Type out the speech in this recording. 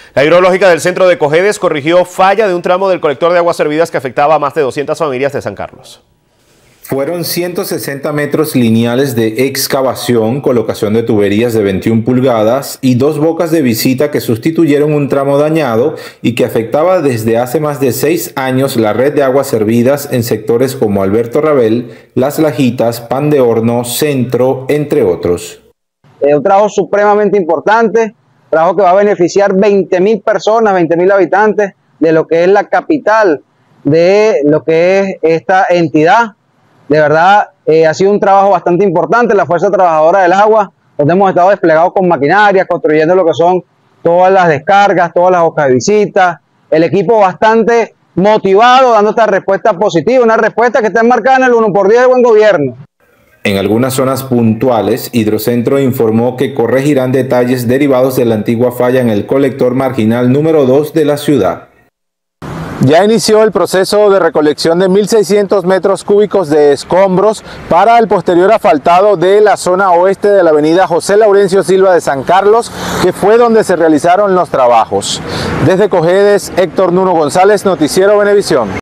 La hidrológica del centro de Cojedes corrigió falla de un tramo del colector de aguas servidas que afectaba a más de 200 familias de San Carlos. Fueron 160 metros lineales de excavación, colocación de tuberías de 21 pulgadas y 2 bocas de visita que sustituyeron un tramo dañado y que afectaba desde hace más de 6 años la red de aguas servidas en sectores como Alberto Rabel, Las Lajitas, Pan de Horno, Centro, entre otros. Un trabajo supremamente importante, trabajo que va a beneficiar 20.000 personas, 20.000 habitantes de lo que es la capital de lo que es esta entidad. De verdad, ha sido un trabajo bastante importante. La Fuerza Trabajadora del Agua, donde hemos estado desplegados con maquinaria, construyendo lo que son todas las descargas, todas las bocas de visita. El equipo bastante motivado, dando esta respuesta positiva, una respuesta que está enmarcada en el 1x10 de buen gobierno. En algunas zonas puntuales, Hidrocentro informó que corregirán detalles derivados de la antigua falla en el colector marginal número 2 de la ciudad. Ya inició el proceso de recolección de 1.600 metros cúbicos de escombros para el posterior asfaltado de la zona oeste de la avenida José Laurencio Silva de San Carlos, que fue donde se realizaron los trabajos. Desde Cojedes, Héctor Nuno González, Noticiero Venevisión.